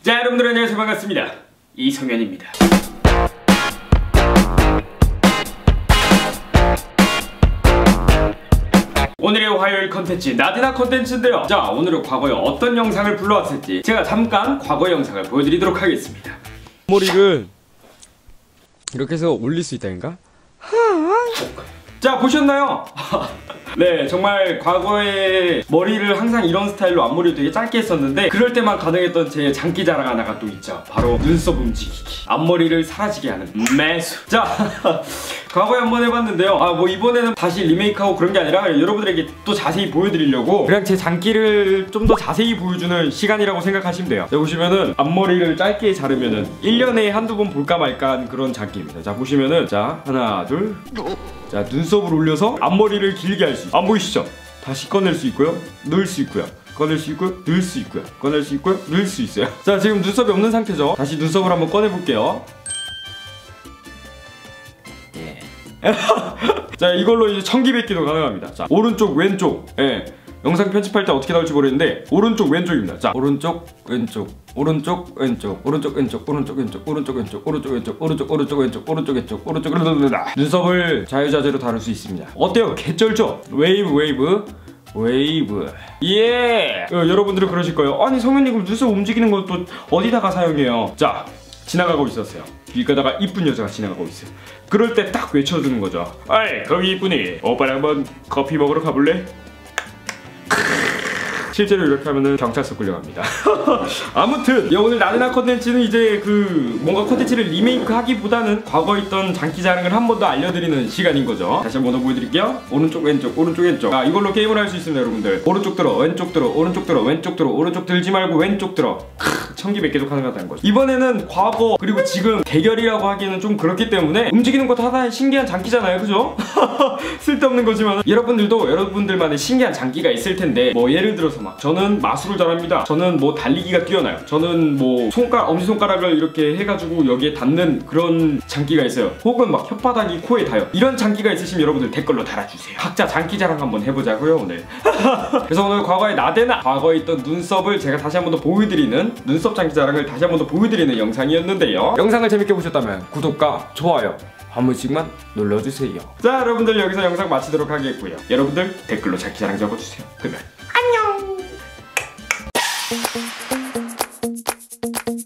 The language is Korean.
자, 여러분들 안녕하세요. 반갑습니다. 이성현입니다. 오늘의 화요일 컨텐츠 나디나 컨텐츠인데요. 자, 오늘은 과거에 어떤 영상을 불러왔을지 제가 잠깐 과거 영상을 보여드리도록 하겠습니다. 머리를 이렇게 해서 올릴 수 있다니까? 자, 보셨나요? 네, 정말 과거에 머리를 항상 이런 스타일로 앞머리를 되게 짧게 했었는데 그럴 때만 가능했던 제 장기자랑 하나가 또 있죠. 바로 눈썹 움직이기, 앞머리를 사라지게 하는 매수. 자, 과거에 한번 해봤는데요. 뭐 이번에는 다시 리메이크하고 그런 게 아니라 여러분들에게 또 자세히 보여드리려고 그냥 제 장기를 좀 더 자세히 보여주는 시간이라고 생각하시면 돼요. 자, 보시면은 앞머리를 짧게 자르면은 1년에 한두 번 볼까 말까 한 그런 장기입니다. 자, 보시면은 자, 하나 둘, 자, 눈썹을 올려서 앞머리를 길게 할 수 있어요. 안 보이시죠? 다시 꺼낼 수 있고요, 넣을 수 있고요, 꺼낼 수 있고요, 넣을 수 있고요, 꺼낼 수 있고요, 넣을 수 있어요. 자, 지금 눈썹이 없는 상태죠. 다시 눈썹을 한번 꺼내볼게요. 자, 이걸로 이제 청기백기도 가능합니다. 자, 오른쪽 왼쪽, 영상 편집할 때 어떻게 나올지 모르겠는데 오른쪽 왼쪽입니다. 자, 오른쪽 왼쪽, 오른쪽 왼쪽, 오른쪽 왼쪽, 오른쪽 왼쪽, 오른쪽 왼쪽, 오른쪽 왼쪽, 오른쪽 왼쪽, 오른쪽 왼쪽, 오른쪽 눈썹을 자유자재로 다룰 수 있습니다. 어때요? 개쩔죠? 웨이브 예! 여러분들은 그러실 거예요. 아니, 성현님 그럼 눈썹 움직이는 것도 어디다가 사용해요? 자, 지나가고 있었어요. 길가다가 이쁜 여자가 지나가고 있어요. 그럴 때 딱 외쳐주는 거죠. 아이, 거기 이쁜이, 오빠랑 한번 커피 먹으러 가볼래? 실제로 이렇게 하면은 경찰서 끌려갑니다. 아무튼 오늘 나디나 컨텐츠는 이제 뭔가 컨텐츠를 리메이크 하기보다는 과거에 있던 장기자랑을 한 번 더 알려드리는 시간인 거죠. 다시 한번 더 보여드릴게요. 오른쪽 왼쪽, 오른쪽 왼쪽. 이걸로 게임을 할 수 있습니다, 여러분들. 오른쪽 들어, 왼쪽 들어, 오른쪽 들어, 왼쪽 들어, 오른쪽 들지 말고 왼쪽 들어. 청기백기도 가능하다는 거죠. 이번에는 과거 그리고 지금 대결이라고 하기에는 좀 그렇기 때문에 움직이는 것도 하나의 신기한 장기잖아요, 그죠? 쓸데없는 거지만 여러분들도 여러분들만의 신기한 장기가 있을 텐데, 뭐 예를 들어서 막 저는 마술을 잘합니다, 저는 뭐 달리기가 뛰어나요, 저는 뭐 엄지손가락을 이렇게 해가지고 여기에 닿는 그런 장기가 있어요, 혹은 막 혓바닥이 코에 닿아요. 이런 장기가 있으시면 여러분들 댓글로 달아주세요. 각자 장기자랑 한번 해보자고요, 오늘. 그래서 오늘 과거의 나디나, 과거에 있던 눈썹을 제가 다시 한번 더 보여드리는, 눈썹 장기자랑을 다시 한번 더 보여드리는 영상이었는데요. 영상을 재밌게 보셨다면 구독과 좋아요 한 번씩만 눌러주세요. 자, 여러분들 여기서 영상 마치도록 하겠고요. 여러분들 댓글로 장기자랑 적어주세요. 그러면 안녕.